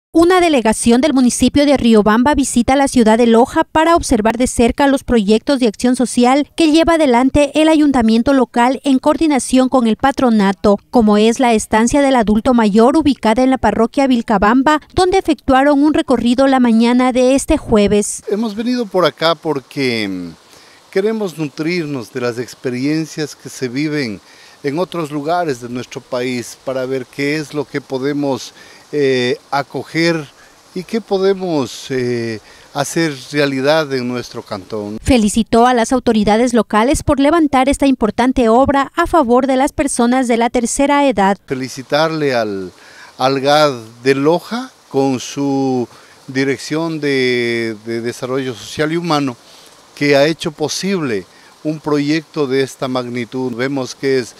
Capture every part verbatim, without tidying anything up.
Una delegación del municipio de Riobamba visita la ciudad de Loja para observar de cerca los proyectos de acción social que lleva adelante el ayuntamiento local en coordinación con el patronato, como es la estancia del adulto mayor ubicada en la parroquia Vilcabamba, donde efectuaron un recorrido la mañana de este jueves. Hemos venido por acá porque queremos nutrirnos de las experiencias que se viven en otros lugares de nuestro país para ver qué es lo que podemos eh, acoger y qué podemos eh, hacer realidad en nuestro cantón. Felicitó a las autoridades locales por levantar esta importante obra a favor de las personas de la tercera edad. Felicitarle al, al G A D de Loja con su Dirección de, de Desarrollo Social y Humano, que ha hecho posible un proyecto de esta magnitud. Vemos que es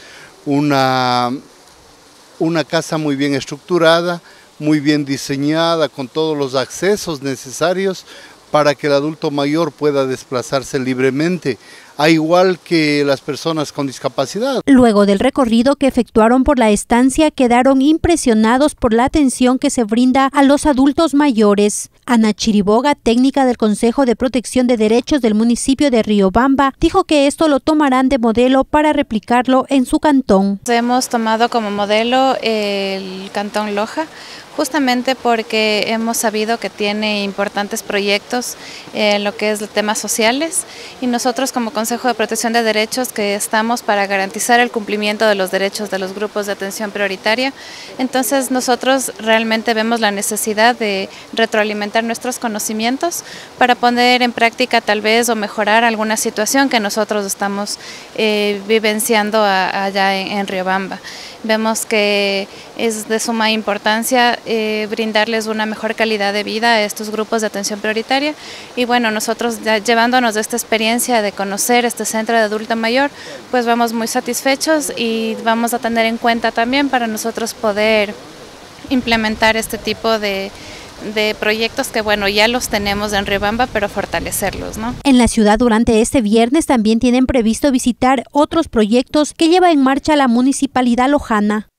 una, una casa muy bien estructurada, muy bien diseñada, con todos los accesos necesarios para que el adulto mayor pueda desplazarse libremente, a igual que las personas con discapacidad. Luego del recorrido que efectuaron por la estancia, quedaron impresionados por la atención que se brinda a los adultos mayores. Ana Chiriboga, técnica del Consejo de Protección de Derechos del municipio de Riobamba, dijo que esto lo tomarán de modelo para replicarlo en su cantón. Hemos tomado como modelo el cantón Loja, justamente porque hemos sabido que tiene importantes proyectos en lo que es temas sociales, y nosotros como Consejo de Protección de Derechos que estamos para garantizar el cumplimiento de los derechos de los grupos de atención prioritaria. Entonces nosotros realmente vemos la necesidad de retroalimentar nuestros conocimientos para poner en práctica tal vez o mejorar alguna situación que nosotros estamos eh, vivenciando a, allá en, en Riobamba. Vemos que es de suma importancia eh, brindarles una mejor calidad de vida a estos grupos de atención prioritaria, y bueno, nosotros ya llevándonos de esta experiencia de conocer este centro de adulto mayor, pues vamos muy satisfechos y vamos a tener en cuenta también para nosotros poder implementar este tipo de de proyectos que bueno, ya los tenemos en Riobamba, pero fortalecerlos, ¿no? En la ciudad durante este viernes también tienen previsto visitar otros proyectos que lleva en marcha la municipalidad lojana.